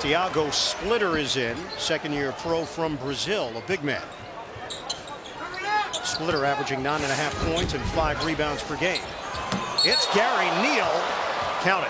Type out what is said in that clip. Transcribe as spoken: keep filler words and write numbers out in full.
Thiago Splitter is in, second-year pro from Brazil, a big man. Splitter averaging nine and a half points and five rebounds per game. It's Gary Neal. Count it.